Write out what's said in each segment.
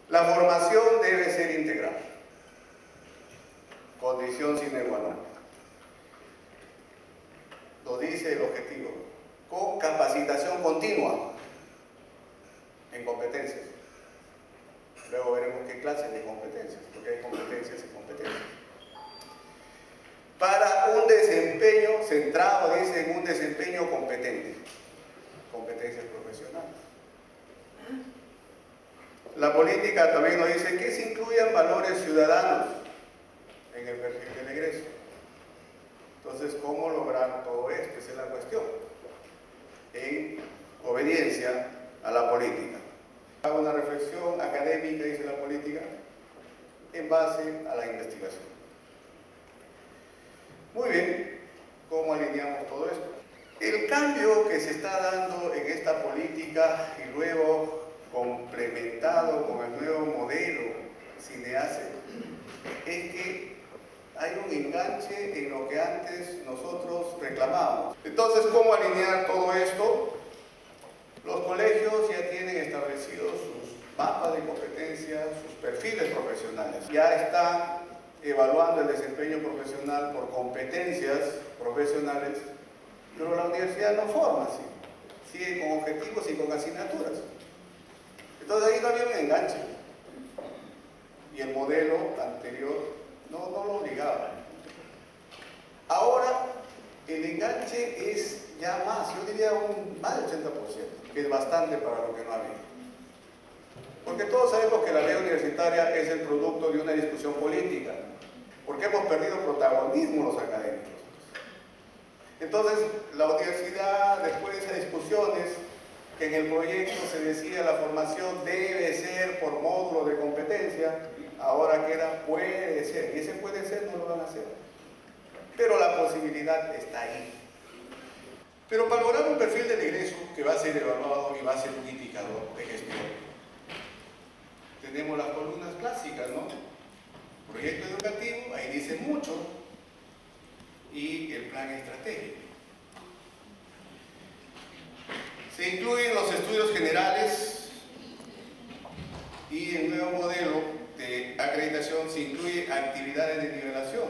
La formación debe ser integral, condición sine qua non. Lo dice el objetivo, con capacitación continua en competencias. Luego veremos qué clase de competencias, porque hay competencias y competencias. Para un desempeño centrado, dice, en un desempeño competente, competencias profesionales. La política también nos dice que se incluyan valores ciudadanos en el perfil del egreso. Entonces, ¿cómo lograr todo esto? Esa es la cuestión. En obediencia a la política. Hago una reflexión académica, dice la política, en base a la investigación. Muy bien, ¿cómo alineamos todo esto? El cambio que se está dando en esta política y luego complementado con el nuevo modelo CINEACE es que hay un enganche en lo que antes nosotros reclamábamos. Entonces, ¿cómo alinear todo esto? Los colegios ya tienen establecidos sus mapas de competencias, sus perfiles profesionales. Ya están evaluando el desempeño profesional por competencias profesionales, pero la universidad no forma así. Sigue con objetivos y con asignaturas. Entonces ahí no había un enganche. Y el modelo anterior no lo obligaba. Ahora el enganche es ya más, yo diría más del 80%, que es bastante para lo que no había. Porque todos sabemos que la ley universitaria es el producto de una discusión política, porque hemos perdido protagonismo los académicos. Entonces, la universidad, después de esas discusiones, que en el proyecto se decía la formación debe ser por módulo de competencia, ahora queda puede ser, y ese puede ser no lo van a hacer. Pero la posibilidad está ahí. Pero para lograr un perfil del egreso que va a ser evaluado y va a ser un indicador de gestión, tenemos las columnas clásicas, ¿no? Proyecto educativo, ahí dice mucho, y el plan estratégico. Se incluyen los estudios generales y el nuevo modelo de acreditación se incluye actividades de nivelación,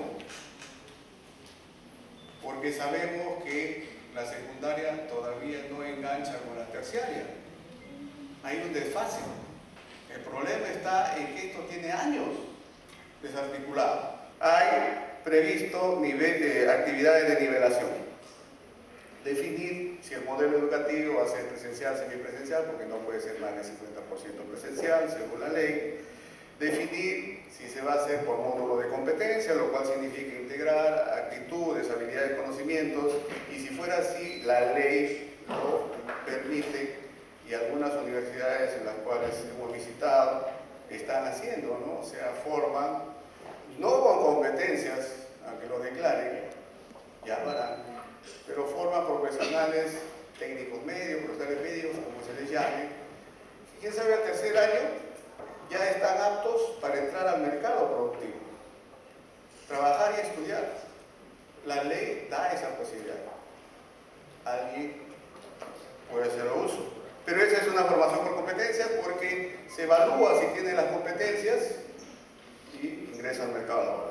porque sabemos que la secundaria todavía no engancha con la terciaria. Hay un desfase. El problema está en que esto tiene años desarticulado. Hay previsto nivel de actividades de nivelación. Definir si el modelo educativo va a ser presencial, semipresencial, porque no puede ser más del 50% presencial, según la ley. Definir si se va a hacer por módulo de competencia, lo cual significa integrar actitudes, habilidades, conocimientos, y si fuera así, la ley lo permite, y algunas universidades en las cuales hemos visitado están haciendo, ¿no? O sea, forman, no con competencias, aunque lo declaren, ya lo harán, pero forman profesionales técnicos medios, profesionales medios, como se les llame. Quién sabe, al tercer año ya están aptos para entrar al mercado productivo, trabajar y estudiar. La ley da esa posibilidad. Alguien puede hacerlo uso. Pero esa es una formación por competencias porque se evalúa si tiene las competencias y ingresa al mercado laboral.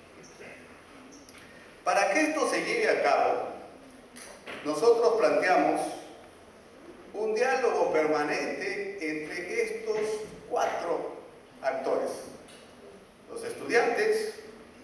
Para que esto se lleve a cabo, nosotros planteamos un diálogo permanente entre estos 4 actores: los estudiantes,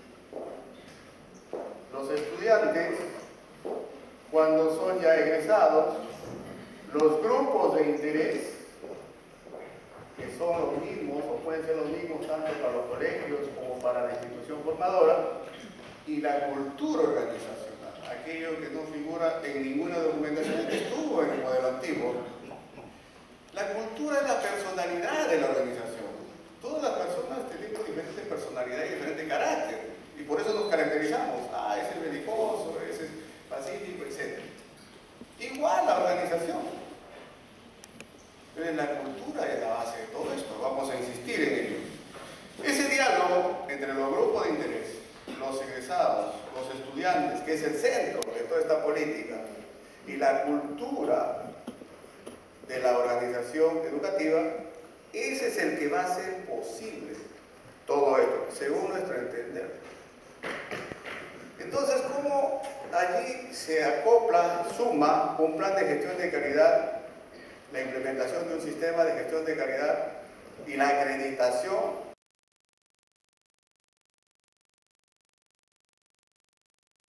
cuando son ya egresados, los grupos de interés, que son los mismos o pueden ser los mismos tanto para los colegios como para la institución formadora, y la cultura organizacional, aquello que no figura en ninguna documentación que estuvo en el modelo antiguo. La cultura es la personalidad de la organización. Todas las personas tenemos diferentes personalidades y diferente carácter, y por eso nos caracterizamos. Ese es belicoso, ese es pacífico, etc. Igual la organización. Entonces la cultura es la base de todo esto, vamos a insistir en ello. Ese diálogo entre los grupos de interés, los egresados, los estudiantes, que es el centro de toda esta política, y la cultura de la organización educativa, Ese es el que va a hacer posible todo esto, según nuestro entender. Entonces, ¿cómo allí se acopla, suma un plan de gestión de calidad, la implementación de un sistema de gestión de calidad y la acreditación